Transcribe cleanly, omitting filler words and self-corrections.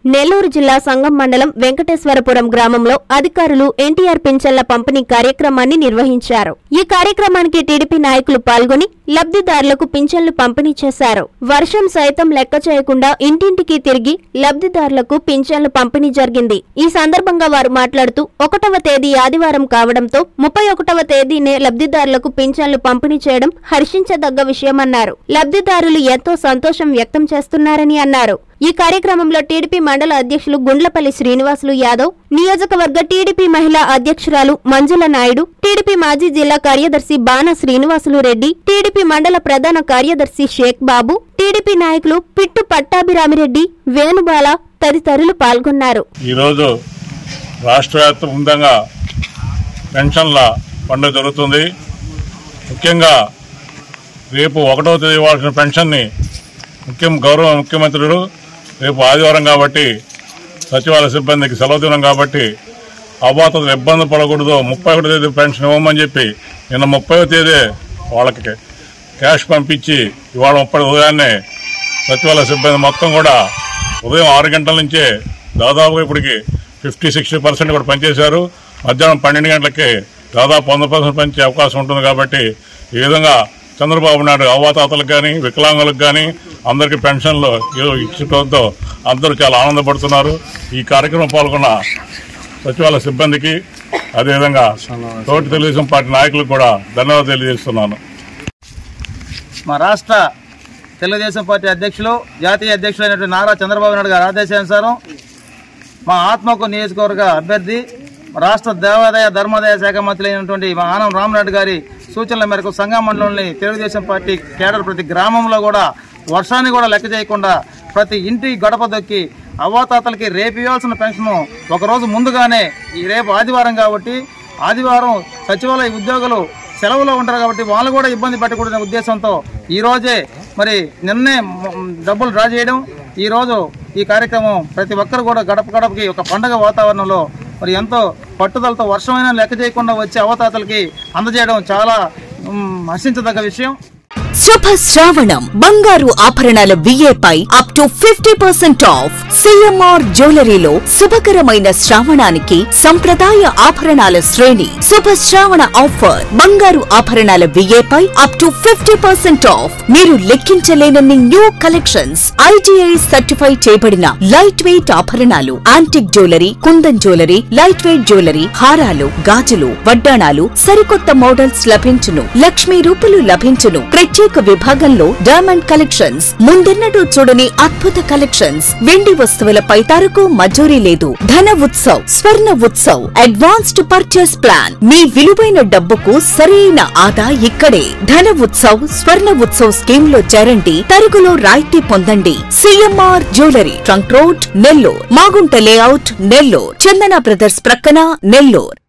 నెల్లూరు జిల్లా సంగం మండలం వెంకటేశ్వరపురం గ్రామంలో అధికారులు ఎన్టీఆర్ పింఛన్ల పంపిణీ కార్యక్రమాన్ని నిర్వహించారు. ఈ కార్యక్రమానికి టీడీపీ నాయకులు పాల్గొని లబ్ధిదారులకు పింఛన్లు పంపిణీ చేశారు. వర్షం సైతం లెక్క చేయకుండా ఇంటింటికి తిరిగి లబ్ధిదారులకు పింఛన్లు పంపిణీ జరిగింది. ఈ సందర్భంగా వారు మాట్లాడుతూ 1వ తేదీ ఆదివారం కావడంతో 31వ తేదీనే లబ్ధిదారులకు పింఛన్లు పంపిణీ చేయడం హర్షించదగ్గ విషయమన్నారు. లబ్ధిదారులు ఎంతో సంతోషం వ్యక్తం చేస్తున్నారని అన్నారు. ఈ కార్యక్రమంలో టీడీపీ మండల అధ్యక్షులు గుండ్లపల్లి శ్రీనివాసులు యాదవ్, నియోజకవర్గ టీడీపీ మహిళా అధ్యక్షురాలు మంజుల నాయుడు, టీడీపీ మాజీ జిల్లా కార్యదర్శి బాణ శ్రీనివాసులు రెడ్డి, టీడీపీ మండల ప్రధాన కార్యదర్శి షేక్ బాబు, టీడీపీ నాయకులు పిట్టు పట్టాభిరామిరెడ్డి, వేణుబాల తదితరులు పాల్గొన్నారు. ఈరోజు రాష్ట్ర వ్యాప్తంగా పెన్షన్ల పండుగ జరుగుతుంది. ముఖ్యంగా రేపు 1వ తేదీ ఇవ్వాల్సిన పెన్షన్ని గౌరవ ముఖ్యమంత్రులు రేపు ఆదివారం కాబట్టి సచివాలయ సిబ్బందికి సెలవు దినం కాబట్టి అవాతలు ఇబ్బంది పడకూడదు, 31వ తేదీ పెన్షన్ ఇవ్వమని చెప్పి నిన్న 30వ తేదీ వాళ్ళకి క్యాష్ పంపించి ఇవాళ 30 ఉదయాన్నే సచివాలయ సిబ్బంది మొత్తం కూడా ఉదయం 6 గంటల నుంచే దాదాపుగా ఇప్పటికి 50-60% కూడా పనిచేశారు. మధ్యాహ్నం 12 గంటలకి దాదాపు 100% పనిచే అవకాశం ఉంటుంది. కాబట్టి ఈ విధంగా చంద్రబాబు నాయుడు అవ్వాతాతలకు కానీ వికలాంగులకు కానీ అందరికీ పెన్షన్లు ఇచ్చడంతో అందరూ చాలా ఆనందపడుతున్నారు. ఈ కార్యక్రమం పాల్గొన్న సచివాలయ సిబ్బందికి అదేవిధంగా తోటి తెలుగుదేశం పార్టీ నాయకులకు కూడా ధన్యవాదాలు తెలియజేస్తున్నాను. మా రాష్ట్ర తెలుగుదేశం పార్టీ అధ్యక్షులు జాతీయ అధ్యక్షులైనటువంటి నారా చంద్రబాబు నాయుడు గారి ఆదేశానుసారం మా ఆత్మకూరు నియోజకవర్గ అభ్యర్థి రాష్ట్ర దేవాదాయ ధర్మాదాయ శాఖ మంత్రి అయినటువంటి మా ఆనం రామనాయుడు గారి సూచనల మేరకు సంగం మండలంలోని తెలుగుదేశం పార్టీ కేడర్ ప్రతి గ్రామంలో కూడా వర్షాన్ని కూడా లెక్క చేయకుండా ప్రతి ఇంటి గడప దొక్కి అవ్వాతాతలకి రేపు ఇవ్వాల్సిన పెన్షన్ ఒకరోజు ముందుగానే ఈ రేపు ఆదివారం కాబట్టి ఆదివారం సచివాలయ ఉద్యోగులు సెలవులో ఉంటారు కాబట్టి వాళ్ళు కూడా ఇబ్బంది పెట్టకూడదనే ఉద్దేశంతో ఈరోజే మరి నిన్నే డబ్బులు డ్రా చేయడం, ఈరోజు ఈ కార్యక్రమం ప్రతి ఒక్కరు కూడా గడప గడపకి ఒక పండుగ వాతావరణంలో మరి ఎంతో పట్టుదలతో వర్షమైనా లెక్క చేయకుండా వచ్చే అవతాతలకి అందజేయడం చాలా హర్షించదగ్గ విషయం. శుభ శ్రావణం బంగారు ఆభరణాల విఏపై అప్ టు 50% ఆఫ్. సిఎంఆర్ జ్యువెలరీలో శుభకరమైన శ్రావణానికి సంప్రదాయ ఆభరణాల శ్రేణి. శుభ శ్రావణ ఆఫర్ బంగారు ఆభరణాల విఏపై అప్ టు 50% ఆఫ్. మీరు లెక్కించలేనన్ని న్యూ కలెక్షన్స్, IGI సర్టిఫై చేయబడిన లైట్ వెయిట్ ఆభరణాలు, antique jewellery, kundan jewellery, light weight jewellery, హారాలు, గాజులు, వడ్డాణాలు, సరికొత్త మోడల్స్ లభించును. లక్ష్మీ రూపులు లభించును. ప్రత్యేక విభాగంలో డైమండ్ కలెక్షన్స్, ముందెన్నడూ చూడని అద్భుత కలెక్షన్స్. వెండి వస్తువులపై తరకు మజూరీ లేదు. Dhana Utsav, Swarna Utsav, advanced purchase plan. మీ విలువైన డబ్బుకు సరైన ఆదా ఇక్కడే. ధన ఉత్సవ్, స్వర్ణ ఉత్సవ్ స్కీమ్ లో చేరండి. తరుగులో రాయితీ పొందండి. CMR jewellery, trunk road, Nellore. Magunta layout, Nellore. Chandana brothers ప్రక్కన, నెల్లూరు.